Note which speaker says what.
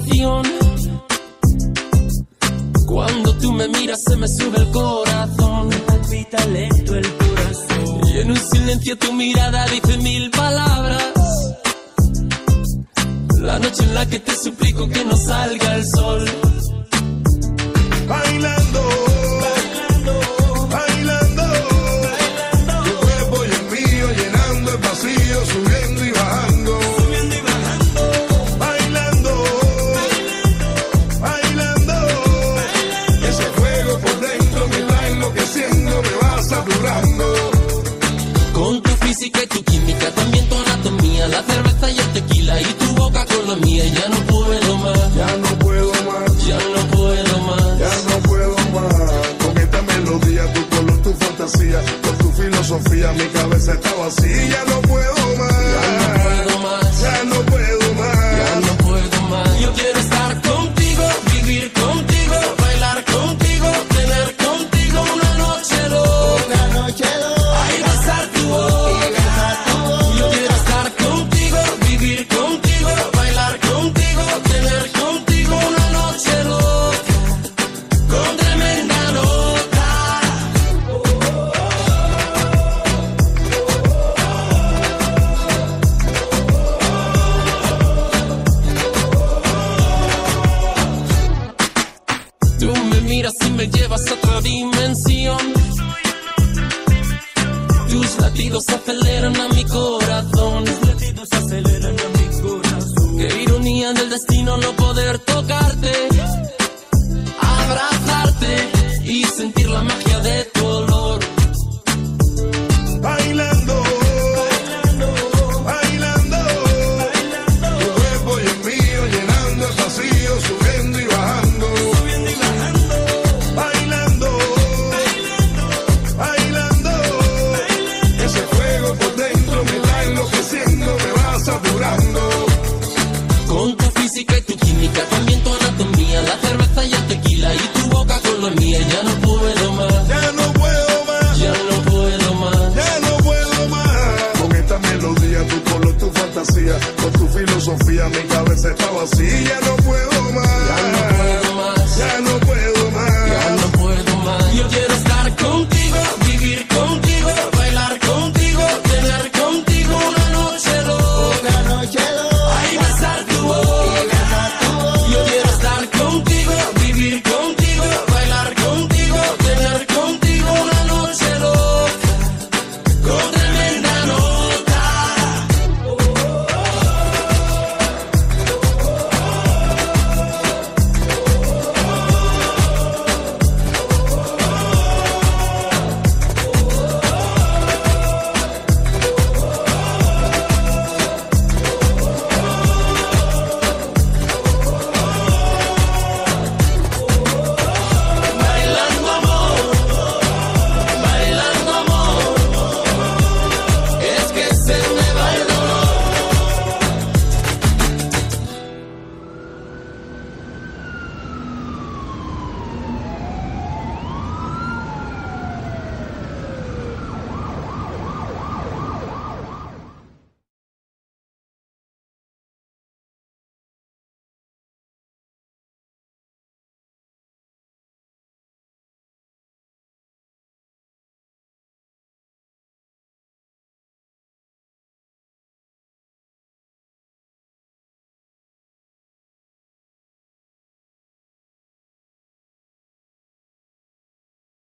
Speaker 1: habitación. Cuando tú me miras se me sube el corazón.
Speaker 2: Me palpita lento el corazón.
Speaker 1: Y en un silencio tu mirada dice 1000 palabras. La noche en la que te suplico que no salga el sol.
Speaker 3: Bailando, bailando, bailando, bailando. Tu cuerpo y el mío llenando el vacío, subiendo y bajando,
Speaker 2: Subiendo y bajando.
Speaker 3: bailando, bailando, bailando. Ese fuego por dentro me va enloqueciendo, me va saturando.
Speaker 1: Con tu física y tu química, también tu anatomía, la cerveza y el tequila y tu boca con la mía. Ya no puedo más,
Speaker 3: Ya no puedo más,
Speaker 1: ya no puedo más.
Speaker 3: ya no puedo más. Con esta melodía, tu color, tu fantasía, con tu filosofía, mi cabeza está vacía. Ya no puedo más,
Speaker 1: Ya no puedo más,
Speaker 3: ya no puedo más.
Speaker 1: ya no puedo más. Yo quiero estar contigo, vivir contigo, bailar contigo, tener contigo una noche loca. Ay, besar tu boca. Yo quiero estar contigo, vivir contigo, bailar contigo, tener contigo una noche loca, con tremenda nota. Tú me miras y me llevas a otra dimensión. Tus latidos aceleran a mi corazón.
Speaker 2: Los latidos aceleran a mi corazón.
Speaker 1: Qué ironía del destino no poder tocarte, abrazarte y sentir la magia de tu olor.
Speaker 3: Bailando,
Speaker 2: Bailando,
Speaker 3: bailando,
Speaker 2: bailando.
Speaker 3: tu cuerpo y el mío llenando el vacío, subiendo y bajando,
Speaker 2: Subiendo y bajando.
Speaker 3: bailando,
Speaker 2: Bailando,
Speaker 3: bailando. Ese fuego por dentro me va enloqueciendo, me va saturando.
Speaker 1: Con tu física y tu química, también tu anatomía, la cerveza y el tequila y tu boca con la mía. Ya no puedo más,
Speaker 3: Ya no puedo más,
Speaker 1: ya no puedo más.
Speaker 3: ya no puedo más. Con esta melodía, tu color, tu fantasía, con tu filosofía, mi cabeza está vacía. Ya no